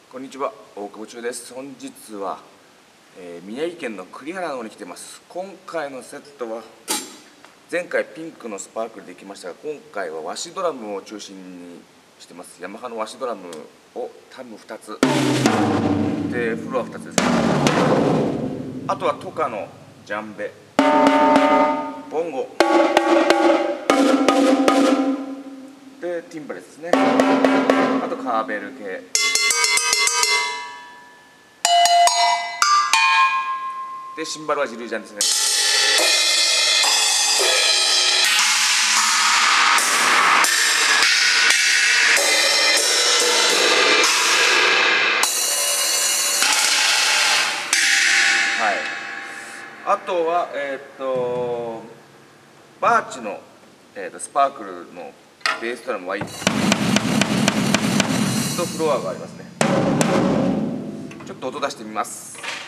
こんにちは、大久保中です。本日は、宮城県の栗原の方に来ています。今回のセットは前回ピンクのスパークルできましたが、今回は和紙ドラムを中心にしてます。ヤマハの和紙ドラムをタム2つでフロア2つですね。あとはトカのジャンベ、ボンゴでティンバレスですね。あとカーベル系で、シンバルはジルジャンですね。はい。あとはバーチの、スパークルのベースドラムはいいですとフロアがありますね。ちょっと音出してみます。